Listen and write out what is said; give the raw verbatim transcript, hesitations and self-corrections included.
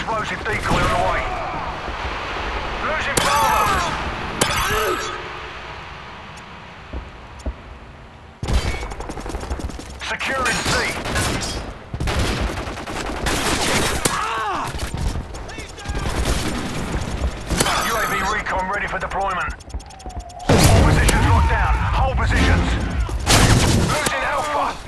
explosive decoy on the way. Losing Bravo. Securing C. U A V recon ready for deployment. All positions locked down. Hold positions. Losing Alpha.